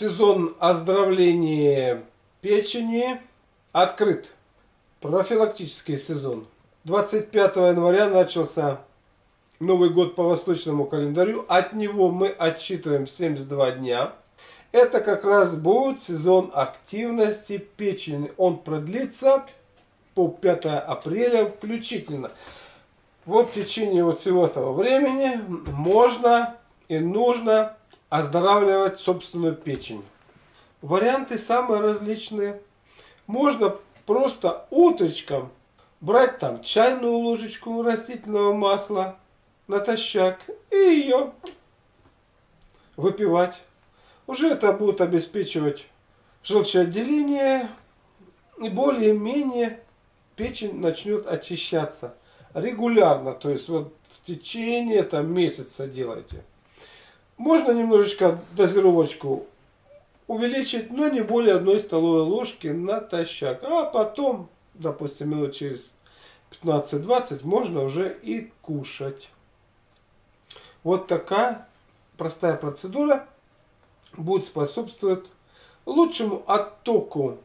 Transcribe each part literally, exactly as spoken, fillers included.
сезон оздоровления печени открыт. Профилактический сезон. двадцать пятого января начался Новый год по восточному календарю. От него мы отсчитываем семьдесят два дня. Это как раз будет сезон активности печени. Он продлится по пятое апреля включительно. Вот в течение вот всего этого времени можно и нужно оздоравливать собственную печень. Варианты самые различные. Можно просто утречком брать там чайную ложечку растительного масла натощак и ее выпивать. Уже это будет обеспечивать желчеотделение, и более-менее печень начнет очищаться регулярно. То есть вот в течение там, месяца делайте. Можно немножечко дозировочку увеличить, но не более одной столовой ложки натощак. А потом, допустим, минут через пятнадцать-двадцать можно уже и кушать. Вот такая простая процедура будет способствовать лучшему оттоку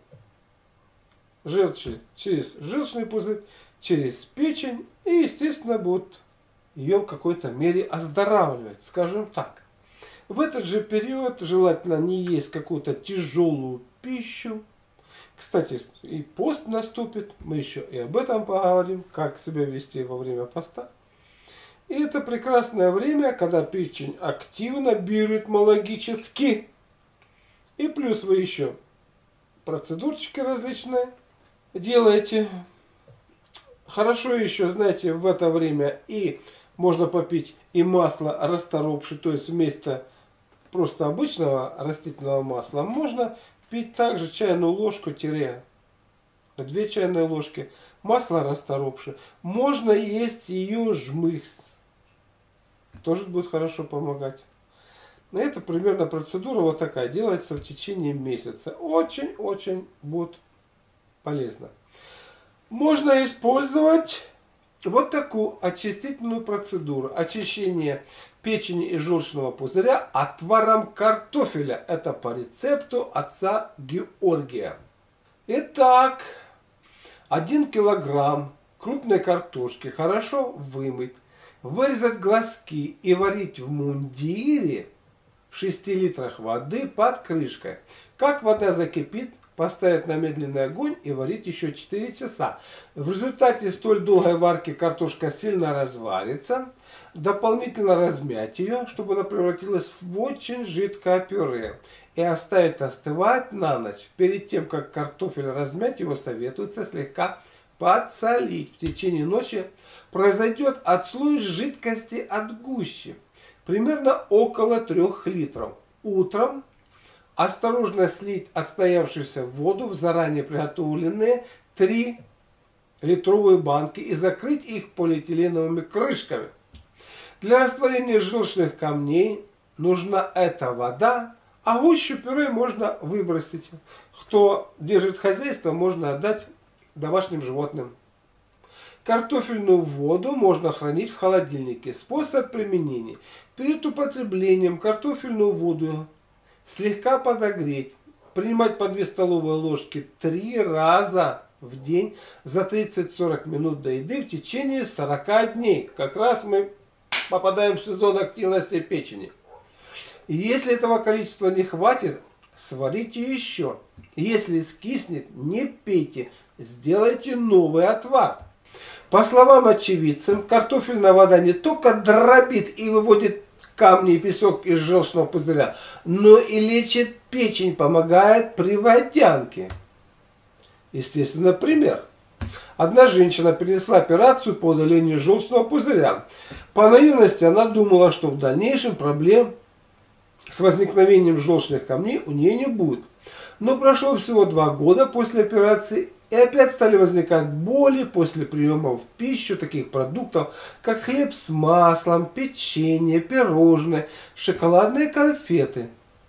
желчи через желчный пузырь, через печень и, естественно, будет ее в какой-то мере оздоравливать, скажем так. В этот же период желательно не есть какую-то тяжелую пищу. Кстати, и пост наступит, мы еще и об этом поговорим, как себя вести во время поста. И это прекрасное время, когда печень активно биоритмологически. И плюс вы еще процедурчики различные делаете. Хорошо еще, знаете, в это время и можно попить и масло расторопшее, то есть вместо просто обычного растительного масла можно пить также чайную ложку тире две чайные ложки масла расторопшее. Можно есть ее жмыхс. Тоже будет хорошо помогать. Это примерно процедура вот такая. Делается в течение месяца. Очень-очень будет полезно. Можно использовать вот такую очистительную процедуру. Очищение печени и желчного пузыря отваром картофеля. Это по рецепту отца Георгия. Итак, один килограмм крупной картошки хорошо вымыть. Вырезать глазки и варить в мундире в шести литрах воды под крышкой. Как вода закипит, поставить на медленный огонь и варить еще четыре часа. В результате столь долгой варки картошка сильно разварится. Дополнительно размять ее, чтобы она превратилась в очень жидкое пюре. И оставить остывать на ночь. Перед тем, как картофель размять, его советуется слегка подсолить. В течение ночи произойдет отслой жидкости от гущи. Примерно около трех литров. Утром осторожно слить отстоявшуюся воду в заранее приготовленные три литровые банки и закрыть их полиэтиленовыми крышками. Для растворения желчных камней нужна эта вода, а гущу пюре можно выбросить. Кто держит хозяйство, можно отдать домашним животным. Картофельную воду можно хранить в холодильнике. Способ применения. Перед употреблением картофельную воду слегка подогреть. Принимать по две столовые ложки три раза в день за тридцать-сорок минут до еды в течение сорока дней. Как раз мы попадаем в сезон активности печени. И если этого количества не хватит, сварите еще. Если скиснет, не пейте. Сделайте новый отвар. По словам очевидцев, картофельная вода не только дробит и выводит камни и песок из желчного пузыря, но и лечит печень, помогает при водянке. Естественно, пример. Одна женщина перенесла операцию по удалению желчного пузыря. По наивности она думала, что в дальнейшем проблем с возникновением желчных камней у нее не будет. Но прошло всего два года после операции, и опять стали возникать боли после приема в пищу таких продуктов, как хлеб с маслом, печенье, пирожные, шоколадные конфеты.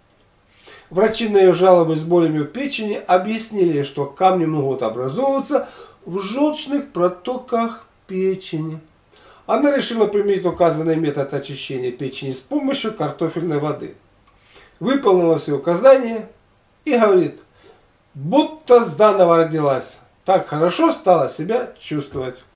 Врачи на ее жалобы с болями в печени объяснили, что камни могут образовываться в желчных протоках печени. Она решила применить указанный метод очищения печени с помощью картофельной воды. выполнила все указания и говорит, будто заново родилась. Так хорошо стала себя чувствовать.